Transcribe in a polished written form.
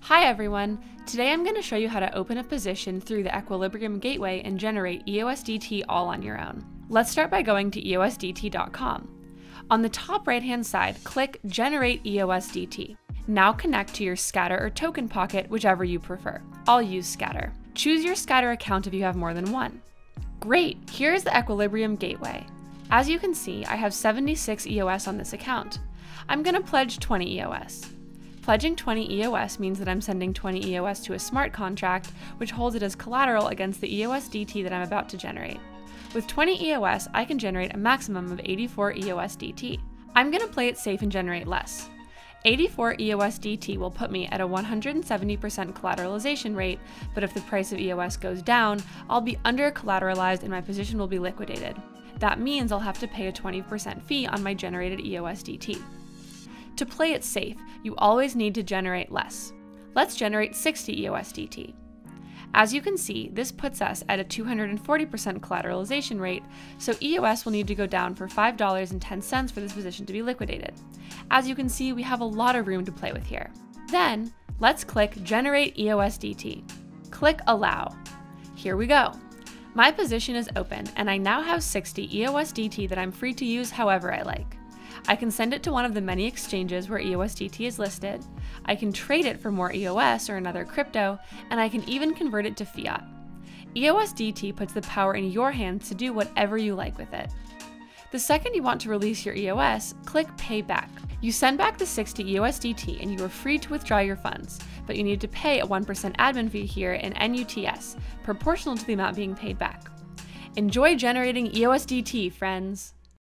Hi everyone! Today I'm going to show you how to open a position through the Equilibrium Gateway and generate EOSDT all on your own. Let's start by going to EOSDT.com. On the top right hand side, click Generate EOSDT. Now connect to your Scatter or Token Pocket, whichever you prefer. I'll use Scatter. Choose your Scatter account if you have more than one. Great! Here is the Equilibrium Gateway. As you can see, I have 76 EOS on this account. I'm going to pledge 20 EOS. Pledging 20 EOS means that I'm sending 20 EOS to a smart contract, which holds it as collateral against the EOSDT that I'm about to generate. With 20 EOS, I can generate a maximum of 84 EOSDT. I'm going to play it safe and generate less. 84 EOSDT will put me at a 170% collateralization rate, but if the price of EOS goes down, I'll be under-collateralized and my position will be liquidated. That means I'll have to pay a 20% fee on my generated EOSDT. To play it safe, you always need to generate less. Let's generate 60 EOSDT. As you can see, this puts us at a 240% collateralization rate, so EOS will need to go down for $5.10 for this position to be liquidated. As you can see, we have a lot of room to play with here. Then, let's click Generate EOSDT. Click Allow. Here we go. My position is open, and I now have 60 EOSDT that I'm free to use however I like. I can send it to one of the many exchanges where EOSDT is listed, I can trade it for more EOS or another crypto, and I can even convert it to fiat. EOSDT puts the power in your hands to do whatever you like with it. The second you want to release your EOS, click Pay Back. You send back the 60 EOSDT and you are free to withdraw your funds, but you need to pay a 1% admin fee here in NUTS, proportional to the amount being paid back. Enjoy generating EOSDT, friends!